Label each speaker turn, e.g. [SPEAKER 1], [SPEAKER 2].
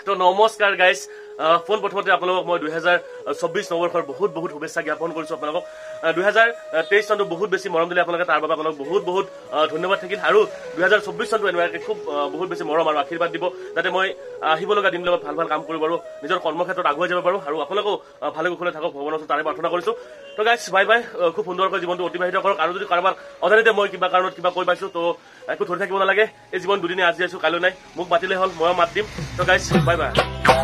[SPEAKER 1] তো নমস্কাৰ guys phone প্ৰথমতে আপোনালোকক মই 2024 নৱবৰ্ষৰ বহুত বহুত শুভেচ্ছা জ্ঞাপন কৰিছো আপোনালোকক 2023 চনটো বহুত বেছি মৰম দিলে আপোনালোকে তাৰ বাবে আপোনালোক বহুত বহুত ধন্যবাদ থাকিল আৰু 2024 চনটো এনেকৈ খুব বহুত বেছি মৰম আৰু আশীৰ্বাদ দিব যাতে মই আহিব লগা দিনবিলাকত ভাল ভাল কাম কৰিব পাৰো নিজৰ কৰ্মক্ষেত্ৰত আগুৱাই যাব পাৰো আৰু আপোনালোকো ভালে কুশলে থাকক ভগৱানৰ ওচৰত তাৰে প্ৰাৰ্থনা কৰিছো তো গাইজ বাই বাই খুব সুন্দৰকৈ জীৱনটো অতিবাহিত কৰক আৰু যদি কাৰোবাৰ অজানিতে মই কিবা কাৰণত কিবা কৈ পাইছো তো একো ধৰি থাকিব নালাগে এই জীৱন দুদিনে আজি আছো কাইলৈ নাই মোক মাতিলে হ'ল মই মাত দিম তো গাইজ বাই বাই